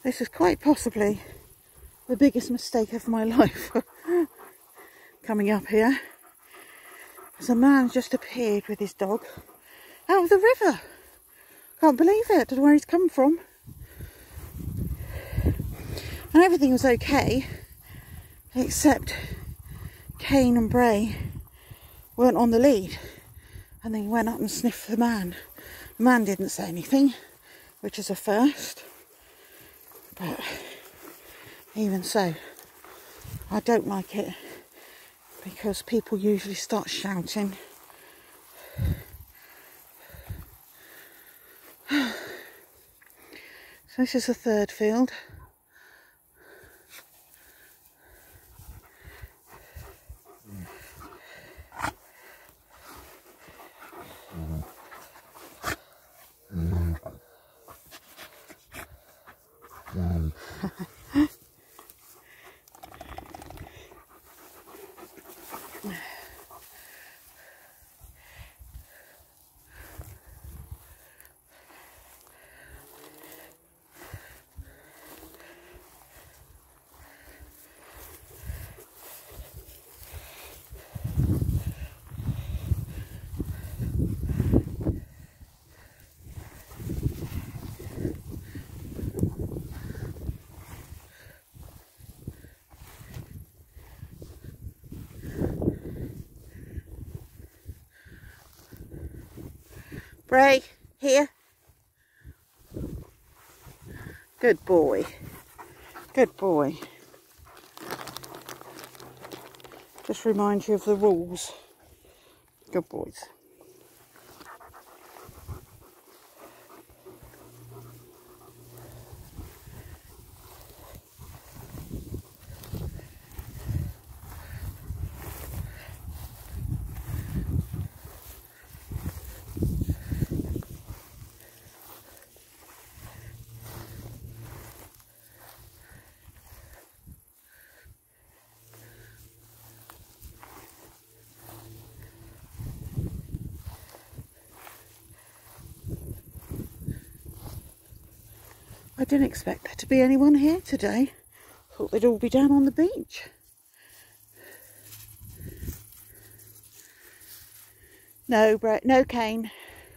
This is quite possibly the biggest mistake of my life. Coming up here, there's a man just appeared with his dog out of the river. Can't believe it. Don't know where he's come from. And everything was okay, except Kane and Bray weren't on the lead. And then he went up and sniffed the man. The man didn't say anything, which is a first. But even so, I don't like it because people usually start shouting. So this is the third field. Bray, here. Good boy. Good boy. Just remind you of the rules. Good boys. I didn't expect there to be anyone here today. Thought they'd all be down on the beach. No, Brett, no Kane.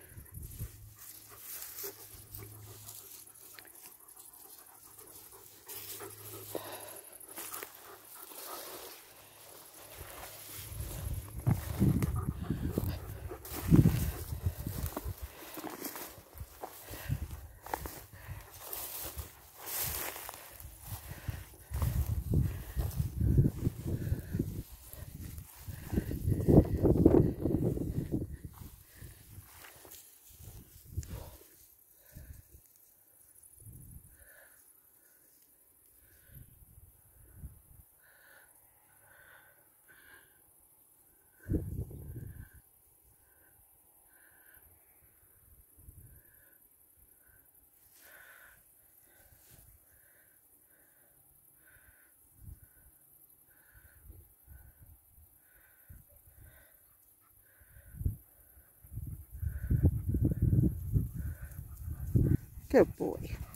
Good boy.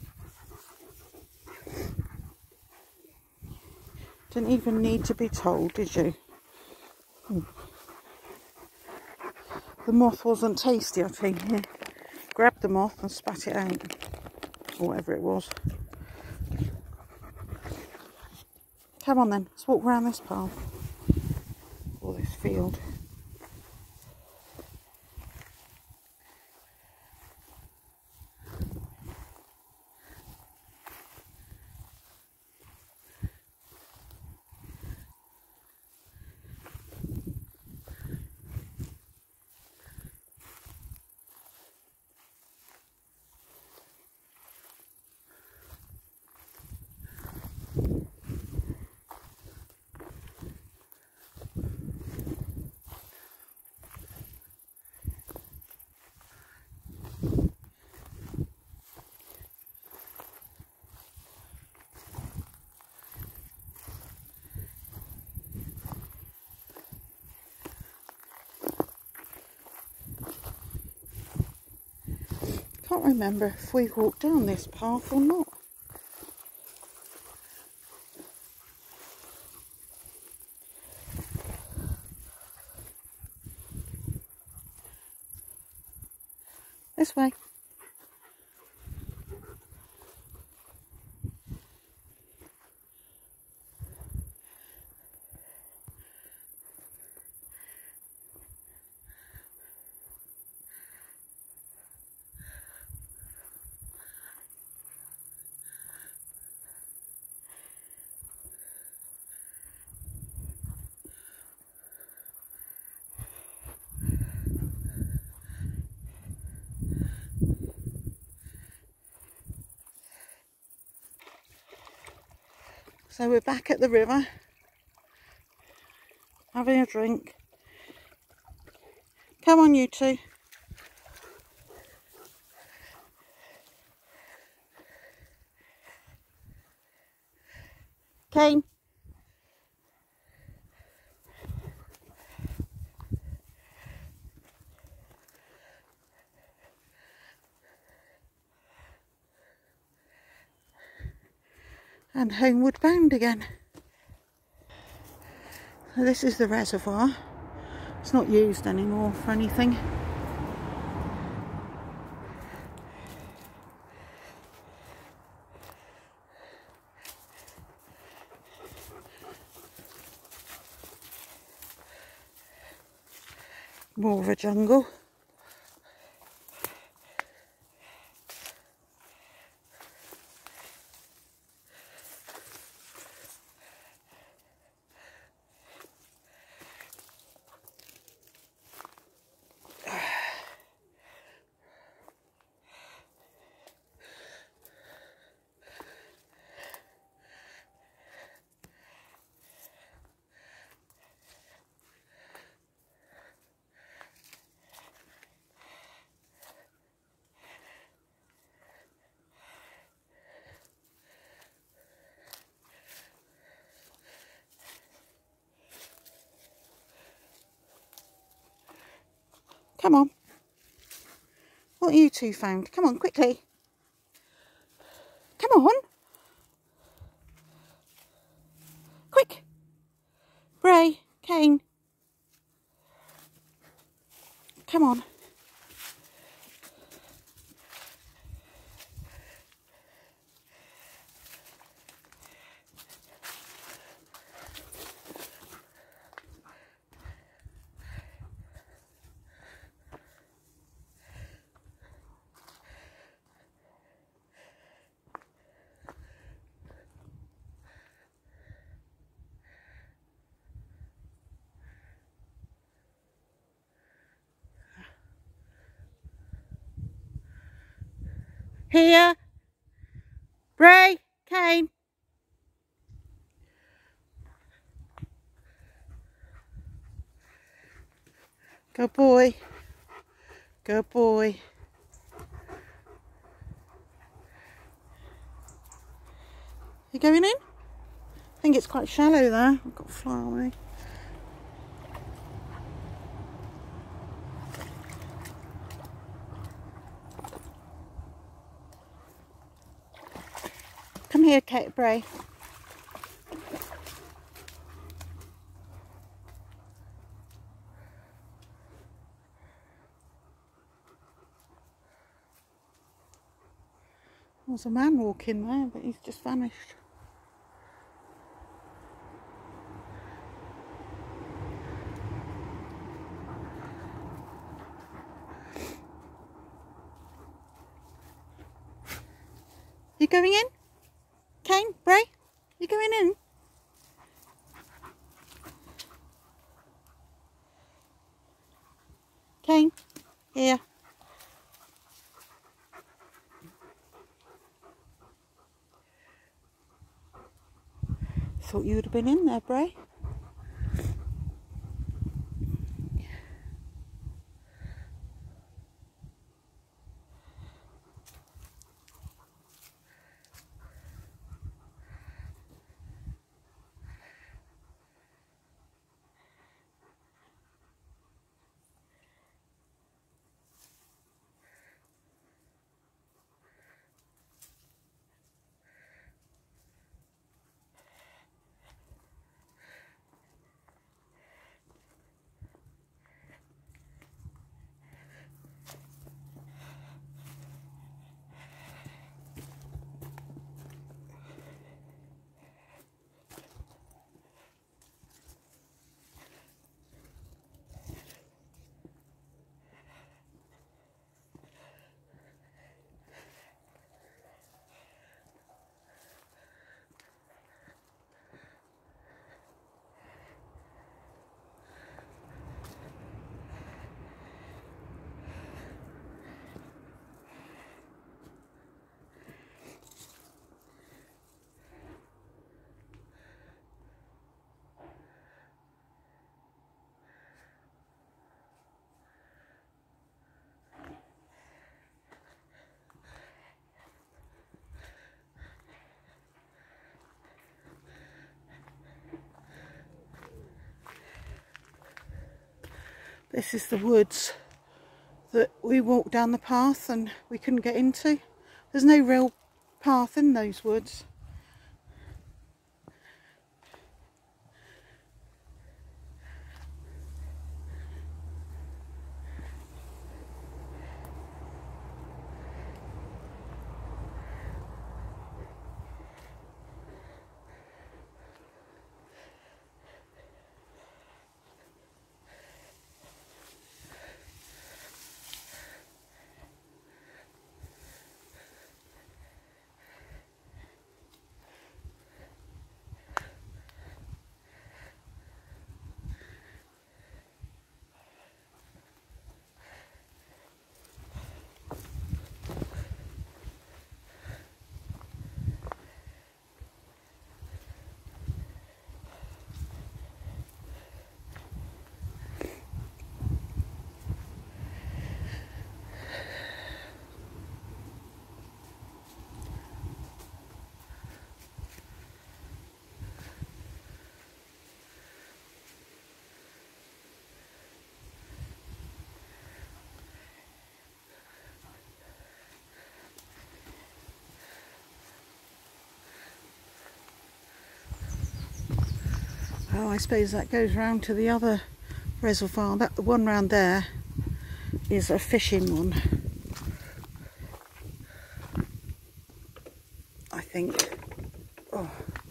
Didn't even need to be told, did you? The moth wasn't tasty, I think. Yeah. Grabbed the moth and spat it out. Or whatever it was. Come on then, let's walk around this path. Or this field. Can't remember if we walked down this path or not. this way. So we're back at the river, having a drink. Come on, you two. Kane. And homeward bound again. So this is the reservoir. It's not used anymore for anything. More of a jungle. Come on. What you two found? Come on, quickly. Come on. Quick. Bray, Kane. Come on. Here. Bray, Kane. Good boy. Good boy. You going in? I think it's quite shallow there. I've got a fly on me. Come here, Kate Bray. There's a man walking there, but he's just vanished. You going in? Kane, Bray? You going in? Kane, here. Thought you would have been in there, Bray. This is the woods that we walked down the path and we couldn't get into. There's no real path in those woods. Oh, I suppose that goes round to the other reservoir. That the one round there is a fishing one, I think. Oh.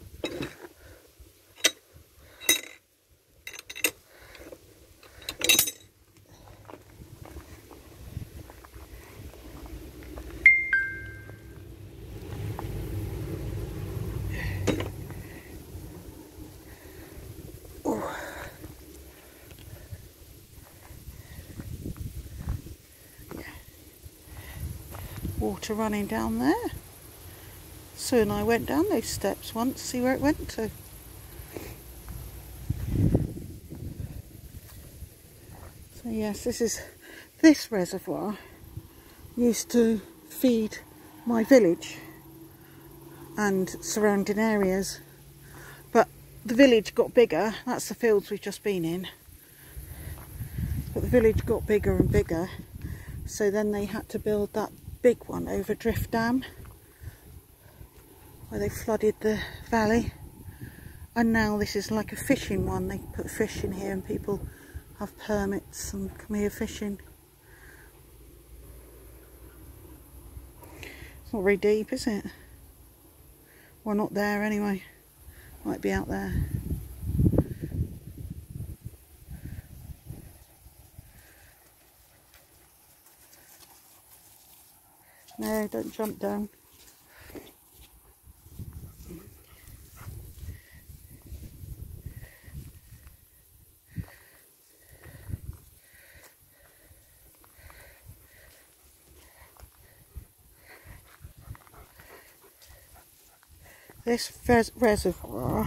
Water running down there. Sue and I went down those steps once to see where it went to. So yes, this reservoir used to feed my village and surrounding areas, but the village got bigger. That's the fields we've just been in, but the village got bigger and bigger, so then they had to build that big one over Drift Dam where they flooded the valley, and now this is like a fishing one. They put fish in here and people have permits and come here fishing. It's not very deep, is it? Well, not there anyway. Might be out there. No, don't jump down. This reservoir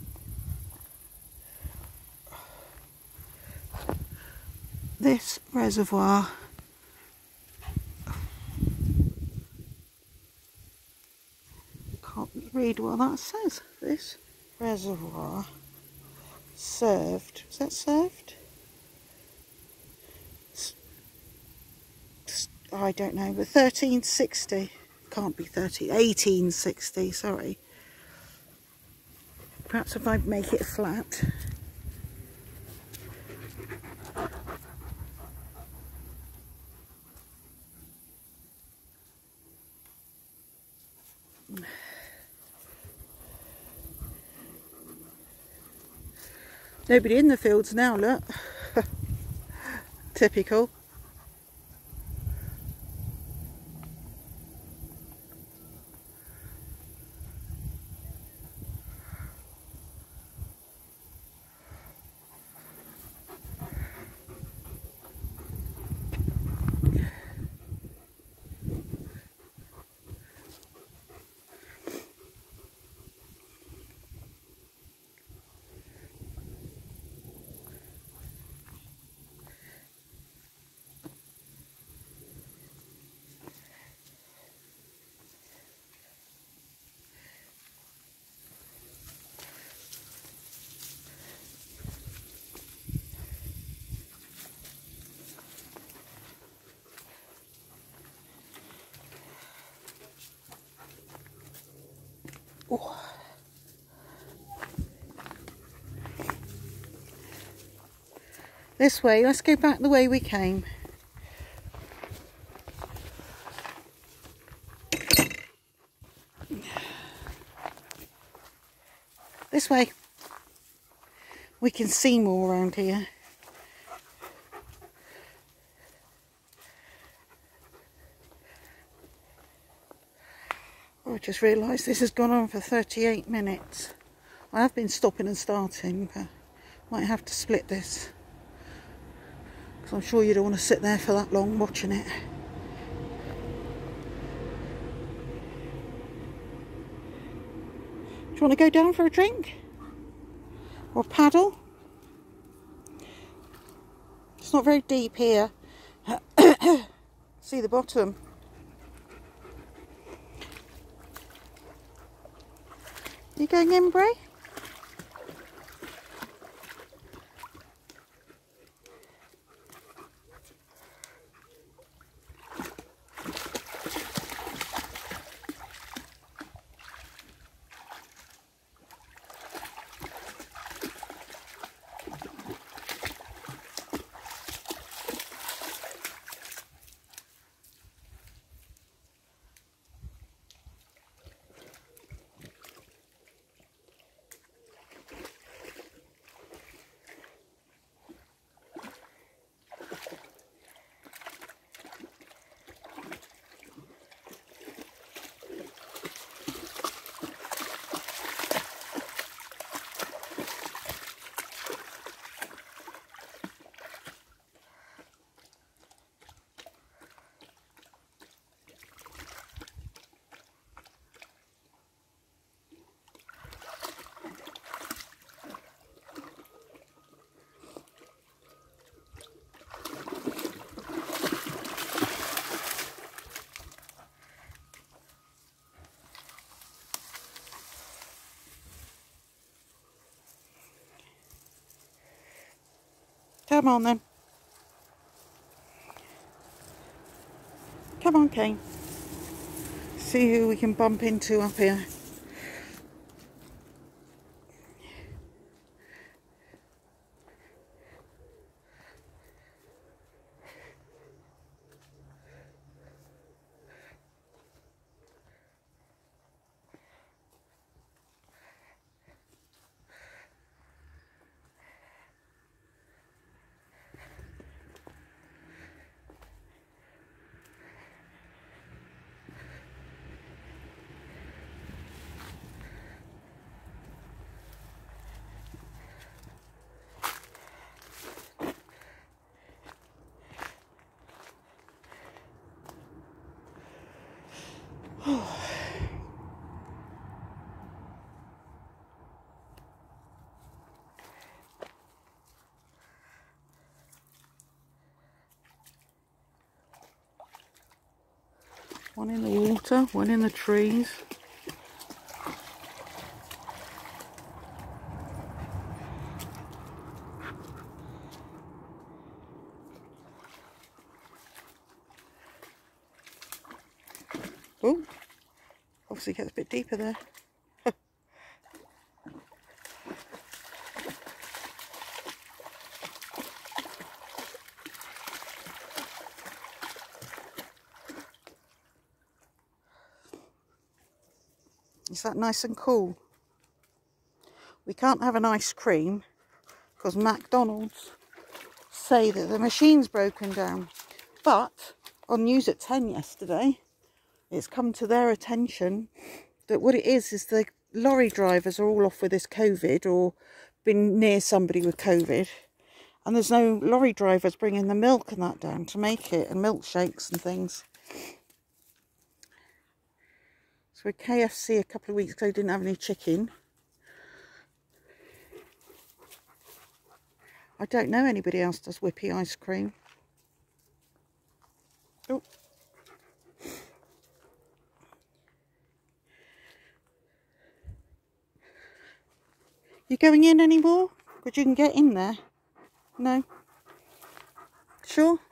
can't read what that says. This reservoir served, is that served? I don't know, but 1360, can't be 1860, sorry. Perhaps if I make it flat. Nobody in the fields now, look. Typical. Oh. This way, let's go back the way we came. This way. We can see more around here. Oh, I just realised this has gone on for 38 minutes. I have been stopping and starting, but might have to split this. Because I'm sure you don't want to sit there for that long watching it. Do you want to go down for a drink? Or paddle? It's not very deep here. See the bottom. You going in, Bray? Come on then. Come on, Kane. See who we can bump into up here. One in the water, one in the trees. Oh, obviously gets a bit deeper there. Is that nice and cool? We can't have an ice cream because McDonald's say that the machine's broken down. But on News at 10 yesterday, it's come to their attention that what it is the lorry drivers are all off with this COVID or been near somebody with COVID. And there's no lorry drivers bringing the milk and that down to make it, and milkshakes and things. So at KFC a couple of weeks ago didn't have any chicken. I don't know anybody else does whippy ice cream. Oh. You going in anymore? Because you can get in there. No? Sure?